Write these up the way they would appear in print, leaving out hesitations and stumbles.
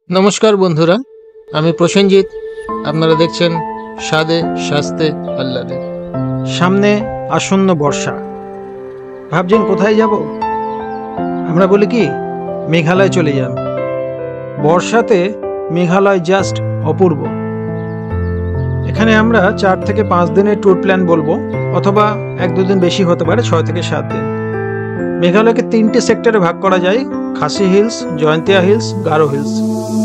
नमस्कार बंधुरा आमी प्रसेनजित आपनारा देखছেন স্বাদে স্বাস্থ্যে আহ্লাদে। সামনে আসন্ন বর্ষা, ভাবছেন কোথায় যাব? আমরা বলি কি মেঘালয় চলে যান। বর্ষাতে মেঘালয় জাস্ট অপূর্ব। এখানে আমরা 4 থেকে 5 দিনের ট্যুর প্ল্যান বলবো, অথবা 1-2 দিন বেশি হতে পারে, 6 থেকে 7 দিন। মেঘালয়কে 3টে সেক্টরে ভাগ করা যায়: Khasi hills, Jaintia hills, Garo hills.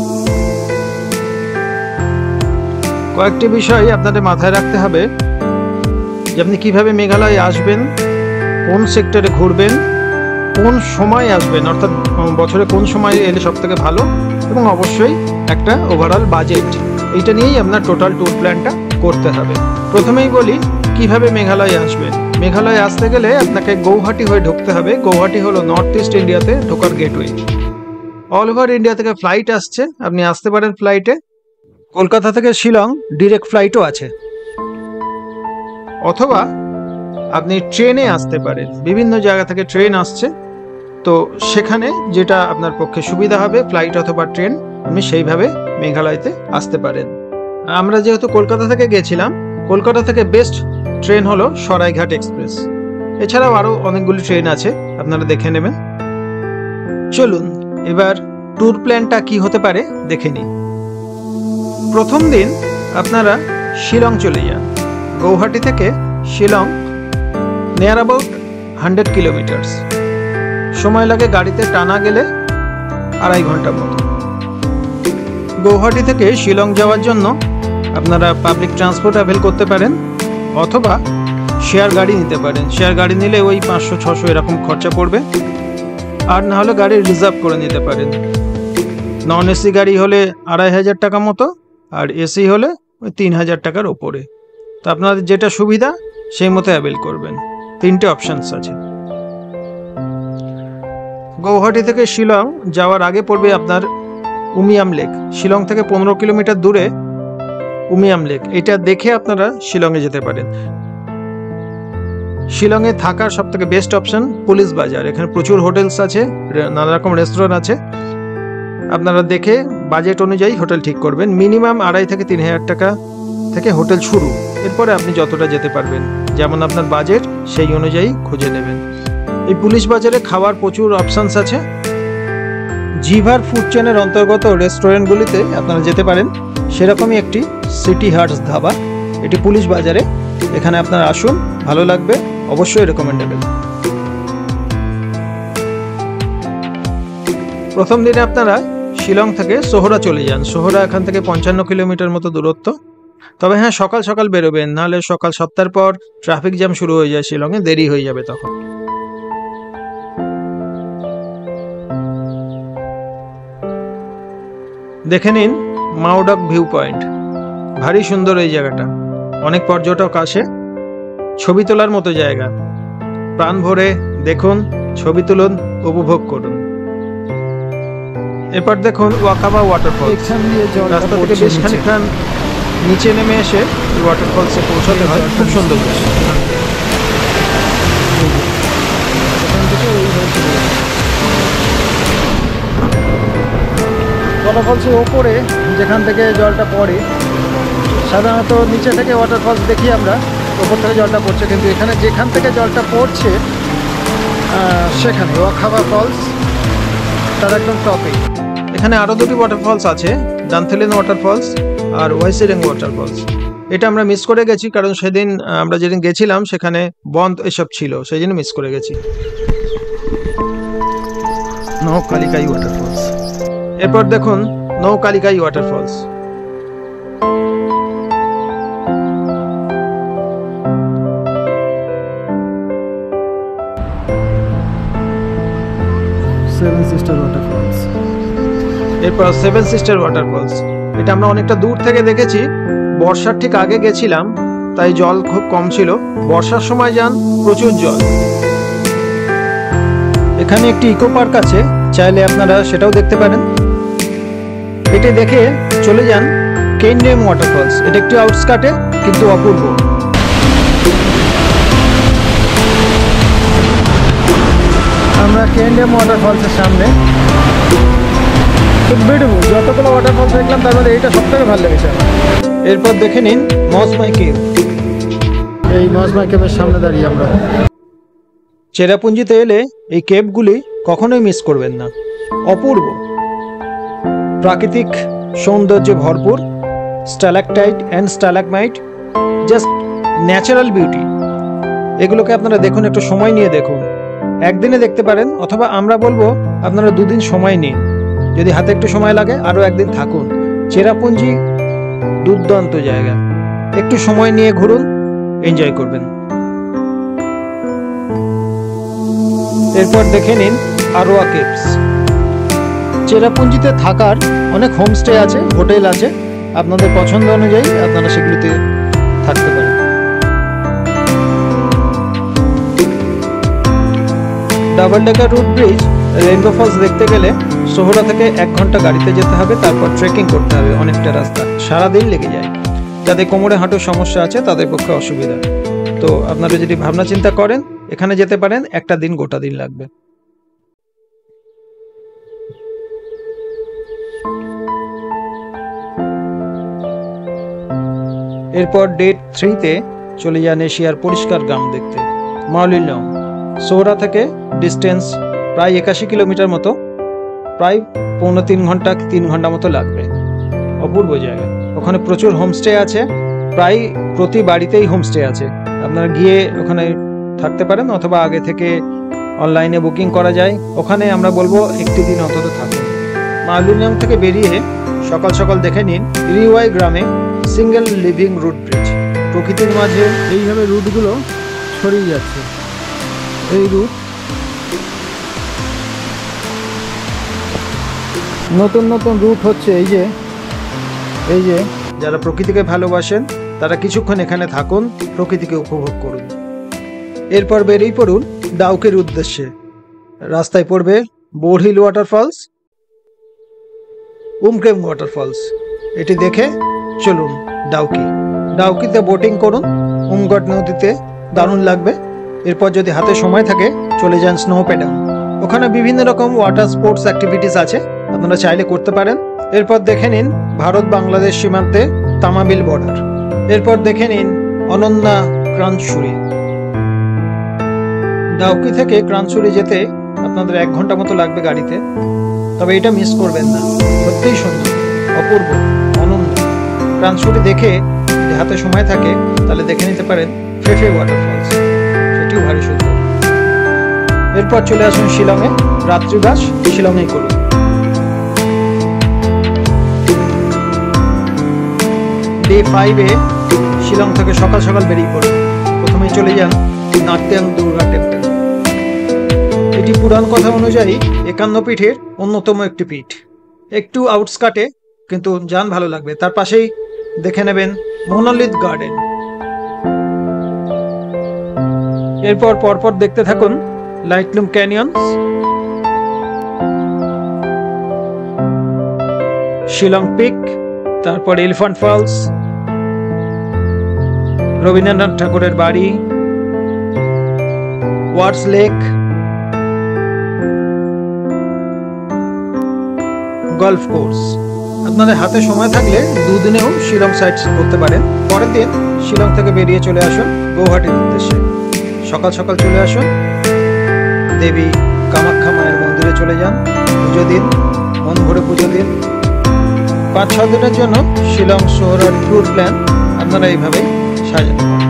কয়েকটি বিষয় আপনাদের মাথায় রাখতে হবে যে আপনি কিভাবে মেঘালয়ে আসবেন, কোন সেক্টরে ঘুরবেন, কোন সময় আসবেন, অর্থাৎ বছরে কোন সময় এলে সব থেকে ভালো, এবং অবশ্যই একটা ওভারঅল বাজেট। এইটা নিয়েই আপনার টোটাল ট্যুর প্ল্যানটা করতে হবে। প্রথমেই বলি কিভাবে মেঘালয়ে আসবেন। মেঘালয়ে আসতে গেলে আপনাকে গৌহাটি হয়ে ঢুকতে হবে। গৌহাটি হলো নর্থ ইস্ট ইন্ডিয়াতে ঢোকার গেটওয়ে। অল ওভার ইন্ডিয়া থেকে ফ্লাইট আসছে, আপনি আসতে পারেন ফ্লাইটে। কলকাতা থেকে শিলং ডিরেক্ট ফ্লাইটও আছে, অথবা আপনি ট্রেনে আসতে পারেন। বিভিন্ন জায়গা থেকে ট্রেন আসছে, তো সেখানে যেটা আপনার পক্ষে সুবিধা হবে, ফ্লাইট অথবা ট্রেন, আপনি সেইভাবে মেঘালয়তে আসতে পারেন। আমরা যেহেতু কলকাতা থেকে গেছিলাম, কলকাতা থেকে বেস্ট ট্রেন হলো সরাইঘাট এক্সপ্রেস। এছাড়াও আরও অনেকগুলি ট্রেন আছে, আপনারা দেখে নেবেন। চলুন এবার ট্যুর প্ল্যানটা কি হতে পারে দেখে নিই। প্রথম দিন আপনারা শিলং চলে যান। গৌহাটি থেকে শিলং নিয়ার অ্যাবাউট 100 কিলোমিটার্স। সময় লাগে গাড়িতে টানা গেলে 2.5 ঘন্টার মতো। গৌহাটি থেকে শিলং যাওয়ার জন্য আপনারা পাবলিক ট্রান্সপোর্ট অ্যাভেল করতে পারেন, অথবা শেয়ার গাড়ি নিতে পারেন। শেয়ার গাড়ি নিলে ওই 500-600 এরকম খরচা পড়বে, আর না হলে গাড়ি রিজার্ভ করে নিতে পারেন। নন এসি গাড়ি হলে 2500 টাকা মতো, আর এসি হলে ওই 3000 টাকার ওপরে। তো আপনাদের যেটা সুবিধা সেই মতো অ্যাভেল করবেন। 3টে অপশানস আছে। গৌহাটি থেকে শিলং যাওয়ার আগে পড়বে আপনার উমিয়াম লেক। শিলং থেকে 15 কিলোমিটার দূরে উমিয়াম লেক। এটা দেখে আপনারা শিলংয়ে যেতে পারেন। শিলংয়ে থাকার সব থেকে বেস্ট অপশন পুলিশ বাজার। এখানে প্রচুর হোটেলস আছে, নানা রকম রেস্টুরেন্ট আছে। আপনারা দেখে বাজেট অনুযায়ী হোটেল ঠিক করবেন। মিনিমাম 2500 থেকে 3000 টাকা থেকে হোটেল শুরু। এরপরে আপনি যতটা যেতে পারবেন, যেমন আপনার বাজেট সেই অনুযায়ী খুঁজে নেবেন। এই পুলিশ বাজারে খাওয়ার প্রচুর অপশানস আছে। জিভার ফুড চেনের অন্তর্গত রেস্টুরেন্টগুলিতে আপনারা যেতে পারেন। সেরকমই একটি সিটি হার্টস ধাবা, এটি পুলিশ বাজারে। এখানে আপনারা আসুন, ভালো লাগবে, অবশ্যই রেকমেন্ডেবল। প্রথম দিনে আপনারা শিলং থেকে সোহরা চলে যান। সোহরা এখান থেকে 55 কিলোমিটার মতো দূরত্ব। তবে হ্যাঁ, সকাল সকাল বেরোবেন, নাহলে সকাল 7টার পর ট্রাফিক জ্যাম শুরু হয়ে যায় শিলংয়ে, দেরি হয়ে যাবে তখন। দেখে নিন মাওডক ভিউ পয়েন্ট। ভারী সুন্দর এই জায়গাটা, অনেক পর্যটক আসে। ছবি তোলার মতো জায়গা। প্রাণ ভরে দেখুন, ছবি তুলুন, উপভোগ করুন। এরপর দেখুন ওয়াকাবা ওয়াটারফল। রাস্তা থেকে বেশ খানিকখান নিচে নেমে এসে ওয়াটারফলসে পৌঁছাতে হয়। খুব সুন্দর দৃশ্য। ওয়াটারফলসের ওপরে যেখান থেকে জলটা পড়ে, সাধারণত নিচে থেকে ওয়াটারফলস দেখি আমরা, ওপর থেকে জলটা পড়ছে, কিন্তু এখানে যেখান থেকে জলটা পড়ছে সেখানে ওয়াকাবা ফলস তার একদম টপে। এখানে আরও 2টি ওয়াটারফলস আছে, ডানথেলেন ওয়াটারফলস আর ওয়াইসেরেং ওয়াটারফলস। এটা আমরা মিস করে গেছি, কারণ সেদিন আমরা যেদিন গেছিলাম সেখানে বন্ধ এসব ছিল, সেই জন্য মিস করে গেছি। নৌকালিকাই ওয়াটারফলস। এরপর দেখুন নৌকালিকাই ওয়াটারফলস। এরপর 7 সিস্টার ওয়াটারফলস। এটা আমরা অনেকটা দূর থেকে দেখেছি। বর্ষার ঠিক আগে গেছিলাম, তাই জল খুব কম ছিল। বর্ষার সময় যান, প্রচুর জল। এখানে একটি ইকো পার্ক আছে, চাইলে আপনারা সেটাও দেখতে পারেন। এটা দেখে চলে যান কেনডেম ওয়াটারফলস। এটা একটু আউটস্কার্টে, কিন্তু অপূর্ব। আমরা কেনডেম ওয়াটারফলসের সামনে। খুব বিউটিফুল। যতগুলো ওয়াটারফলস দেখলাম তার মধ্যে এইটা সবথেকে ভালো লেগেছে আমার। এরপর দেখে নিন মজমাই কেভ। এই মজমাই কেভের সামনে দাঁড়িয়ে আমরা। চেরাপুঞ্জিতে এলে এই কেভগুলি কখনোই মিস করবেন না। অপূর্ব প্রাকৃতিক সৌন্দর্যে ভরপুর, stalactite and stalagmite, just natural beauty. এগুলোকে আপনারা দেখুন, একটু সময় নিয়ে দেখুন। একদিনে দেখতে পারেন, অথবা আমরা বলবো আপনারা 2 দিন সময় নিন। যদি হাতে একটু সময় লাগে আরও একদিন থাকুন। চেরাপুঞ্জি দুর্দান্ত জায়গা, একটু সময় নিয়ে ঘুরুন, এনজয় করবেন। এরপর দেখে নিন আরোয়া কেভস। চেরাপুঞ্জিতে থাকার অনেক হোমস্টে আছে, হোটেল আছে, আপনাদের পছন্দ অনুযায়ী আপনারা সেগুলিতে থাকতে পারেন। Double decker root bridge, rainbow falls দেখতে গেলে সোহরা থেকে 1 ঘন্টা গাড়িতে যেতে হবে, তারপর ট্রেকিং করতে হবে অনেকটা রাস্তা, সারাদিন লেগে যায়। যাদের কোমরে হাঁটুর সমস্যা আছে তাদের পক্ষে অসুবিধা। তো আপনারা যদি ভাবনা চিন্তা করেন এখানে যেতে পারেন, একটা দিন গোটা দিন লাগবে। এরপর ডে 3-তে চলে যান এশিয়ার পরিষ্কার গ্রাম দেখতে, মাউলিনলং। সোহরা থেকে ডিস্টেন্স প্রায় 81 কিলোমিটার মতো, প্রায় 2.5 ঘন্টা 3 ঘন্টা মতো লাগবে। অপূর্ব জায়গা। ওখানে প্রচুর হোমস্টে আছে, প্রায় প্রতি বাড়িতেই হোমস্টে আছে। আপনারা গিয়ে ওখানে থাকতে পারেন, অথবা আগে থেকে অনলাইনে বুকিং করা যায়। ওখানে আমরা বলবো 1 দিন অন্তত থাকুন। মাউলিনলং থেকে বেরিয়ে সকাল সকাল দেখে নিন রিওয়াই গ্রামে সিঙ্গেল লিভিং রুট ব্রিজ। প্রকৃতির মাঝে এইভাবে রুটগুলো ছড়িয়ে যাচ্ছে। এই রুট নতুন নতুন রুট হচ্ছে। এই যে যারা প্রকৃতিকে ভালোবাসেন তারা কিছুক্ষণ এখানে থাকুন, প্রকৃতিকে উপভোগ করুন। এরপর বেরিয়ে পড়ুন ডাউকির উদ্দেশ্যে। রাস্তায় পড়বে বোরহিল ওয়াটারফলস, উমক্রেম ওয়াটারফলস। এটি দেখে চলুন ডাউকিতে বোটিং করুন, উমগট নদীতে দারুণ লাগবে। এরপর যদি হাতে সময় থাকে চলে যান স্নো প্যাডাং। ওখানে বিভিন্ন রকম ওয়াটার স্পোর্টস অ্যাক্টিভিটিস আছে, আপনারা চাইলে করতে পারেন। এরপর দেখে নিন ভারত বাংলাদেশ সীমান্তে তামাবিল বর্ডার। এরপর দেখে নিন অনন্যা ক্রান্সুরি। ডাউকি থেকে ক্রান্সুরি যেতে আপনাদের 1 ঘন্টা মতো লাগবে গাড়িতে, তবে এটা মিস করবেন না। সত্যিই সুন্দর, অপূর্ব, অনন্য। ক্রান্সুরি দেখে যদি হাতে সময় থাকে তাহলে দেখে নিতে পারেন ফেফে ওয়াটারফলস, সেটিও ভারী সুন্দর। এরপর চলে আসুন শিলংয়ে, রাত্রিবাস শিলংয়েই করুন। ডে 5-এ শিলং থেকে সকাল সকাল বেরিয়ে পড়ুন। প্রথমেই চলে যান নাট্যাং দুর্গা টেম্পল। এটি পুরাণ কথা অনুযায়ী 51 পীঠের অন্যতম একটি পীঠ। একটু আউটস্কার্টে, কিন্তু যান ভালো লাগবে। তার পাশেই দেখে নেবেন মোনোলিথ গার্ডেন। এরপর পরপর দেখতে থাকুন লাইটলুম ক্যানিয়ন, শিলং পিক, তারপর এলিফ্যান্ট ফলস, রবীন্দ্রনাথ ঠাকুরের বাড়ি, ওয়ার্ডস লেক, গলফ কোর্স। আপনাদের হাতে সময় থাকলে 2 দিনেও শিলং সাইট করতে পারেন। পরের দিন শিলং থেকে বেরিয়ে চলে আসুন গৌহাটির উদ্দেশ্যে। সকাল সকাল চলে আসুন দেবী কামাখ্যা মায়ের মন্দিরে চলে যান, পুজো দিন, মন ভরে পুজো দিন। 5-6 দিনের জন্য শিলং শহরের ট্যুর প্ল্যান আপনারা এইভাবে সাজাতে পারেন।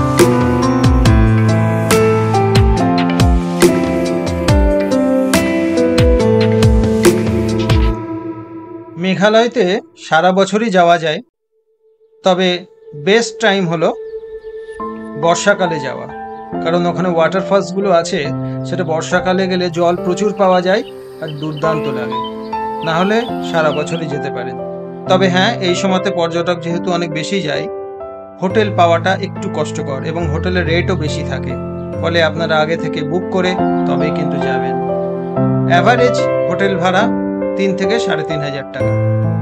মেঘালয়তে সারা বছরই যাওয়া যায়, তবে বেস্ট টাইম হলো বর্ষাকালে যাওয়া। কারণ ওখানে ওয়াটারফলসগুলো আছে, সেটা বর্ষাকালে গেলে জল প্রচুর পাওয়া যায় আর দুর্দান্ত লাগে। না হলে সারা বছরই যেতে পারেন। তবে হ্যাঁ, এই সময়তে পর্যটক যেহেতু অনেক বেশি যায়, হোটেল পাওয়াটা একটু কষ্টকর এবং হোটেলের রেটও বেশি থাকে। ফলে আপনারা আগে থেকে বুক করে তবেই কিন্তু যাবেন। অ্যাভারেজ হোটেল ভাড়া 3 থেকে 3,500 টাকা।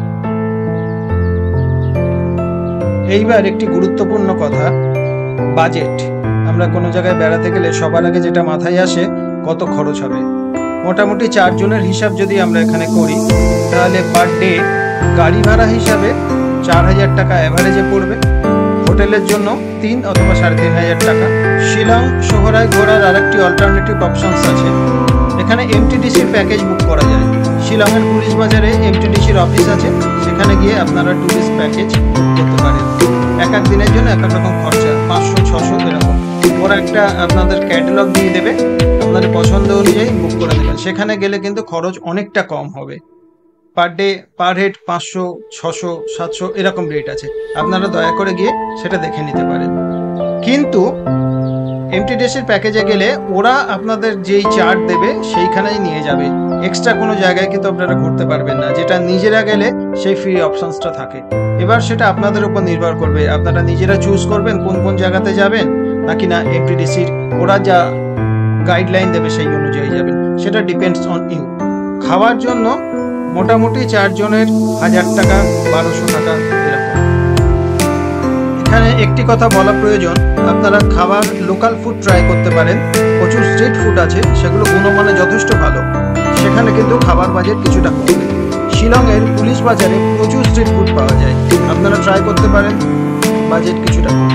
এইবার একটি গুরুত্বপূর্ণ কথা, বাজেট। আমরা কোনো জায়গায় বেড়াতে গেলে সবার আগে যেটা মাথায় আসে, কত খরচ হবে। মোটামুটি 4 জনের হিসাব যদি আমরা এখানে করি তাহলে পার ডে গাড়ি ভাড়া হিসাবে 4000 টাকা অ্যাভারেজে পড়বে। হোটেলের জন্য 3 অথবা 3500 টাকা। শিলং শহরায় ঘোরার আরেকটি অল্টারনেটিভ অপশনস আছে, এখানে এমটিডিসির প্যাকেজ বুক করা যায়। শিলংয়ের পুলিশ বাজারে এমটিডিসির অফিস আছে, সেখানে গিয়ে আপনারা ট্যুরিস্ট প্যাকেজ বুক করতে পারেন। এক এক দিনের জন্য এক এক রকম খরচা, 500-600 এরকম। ওরা একটা আপনাদের ক্যাটালগ দিয়ে দেবে, আপনাদের পছন্দ অনুযায়ী বুক করে দেবেন। সেখানে গেলে কিন্তু খরচ অনেকটা কম হবে। পার ডে পার হেড 500, 600, 700 এরকম রেট আছে, আপনারা দয়া করে গিয়ে সেটা দেখে নিতে পারেন। কিন্তু এমটিডিসির প্যাকেজে গেলে ওরা আপনাদের যেই চার্ট দেবে সেইখানেই নিয়ে যাবে, এক্সট্রা কোনো জায়গায় কিন্তু আপনারা ঘুরতে পারবেন না। যেটা নিজেরা গেলে সেই ফ্রি অপশনসটা থাকে। এবার সেটা আপনাদের উপর নির্ভর করবে, আপনারা নিজেরা চুজ করবেন কোন কোন জায়গাতে যাবেন, নাকি না এমটিডিসির ওরা যা গাইডলাইন দেবে সেই অনুযায়ী যাবেন, সেটা ডিপেন্ডস অন ইউ। খাওয়ার জন্য মোটামুটি 4 জনের 1000 টাকা, 1200 টাকা এরকম। এখানে একটি কথা বলা প্রয়োজন, আপনারা খাবার লোকাল ফুড ট্রাই করতে পারেন। প্রচুর স্ট্রিট ফুড আছে, সেগুলো গুণমানে যথেষ্ট ভালো, সেখানে কিন্তু খাবার বাজেট কিছুটা কমবে। শিলংয়ের পুলিশ বাজারে প্রচুর স্ট্রিট ফুড পাওয়া যায়, আপনারা ট্রাই করতে পারেন, বাজেট কিছুটা কমবে।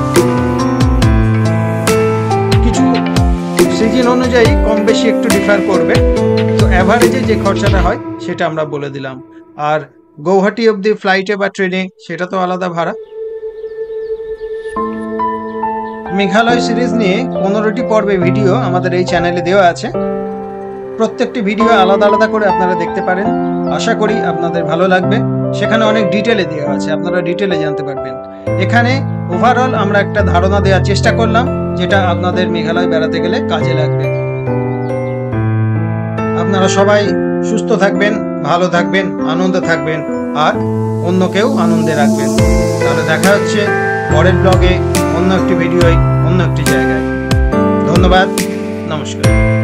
কিছু সিজন অনুযায়ী কম বেশি একটু ডিফার করবে, তো অ্যাভারেজে যে খরচাটা হয় সেটা আমরা বলে দিলাম। আর গৌহাটি অবধি ফ্লাইটে বা ট্রেনে সেটা তো আলাদা ভাড়া। মেঘালয় সিরিজ নিয়ে 15টি পর্বে ভিডিও আমাদের এই চ্যানেলে দেওয়া আছে, প্রত্যেকটি ভিডিও আলাদা আলাদা করে আপনারা দেখতে পারেন। আশা করি আপনাদের ভালো লাগবে, সেখানে অনেক ডিটেলে দেওয়া আছে, আপনারা ডিটেলে জানতে পারবেন। এখানে ওভারঅল আমরা একটা ধারণা দেওয়ার চেষ্টা করলাম, যেটা আপনাদের মেঘালয় বেড়াতে গেলে কাজে লাগবে। আপনারা সবাই সুস্থ থাকবেন, ভালো থাকবেন, আনন্দে থাকবেন, আর অন্যকেও আনন্দে রাখবেন। তাহলে দেখা হচ্ছে পরের ব্লগে, অন্য একটি ভিডিওয়, অন্য একটি জায়গায়। ধন্যবাদ, নমস্কার।